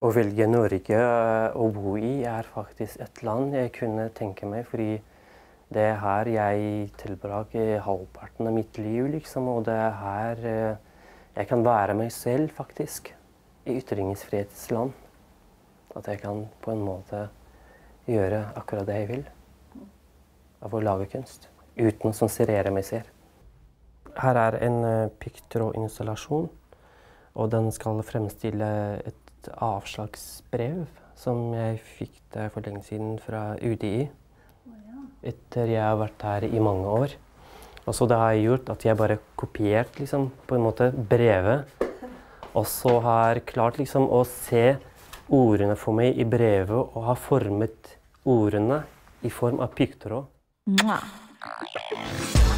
Å velge Norge å bo i faktisk et land jeg kunne tenke meg, fordi det her jeg tilbrakte halvparten av mitt liv, liksom, og det her jeg kan være meg selv, faktisk, i ytringsfrihetsland. At jeg kan på en måte gjøre akkurat det jeg vil, av å lage kunst, uten å sensurere meg selv. Her er en pikktrådinstallasjon, og den skal fremstille et avslagsbrev som jeg fikk der for lenge siden fra UDI. Etter jeg har vært her i mange år. Og så det har jeg gjort at jeg bare kopiert liksom, på en måte brevet, og så har klart liksom, å se ordene for meg i brevet og har formet ordene i form av pikktråd.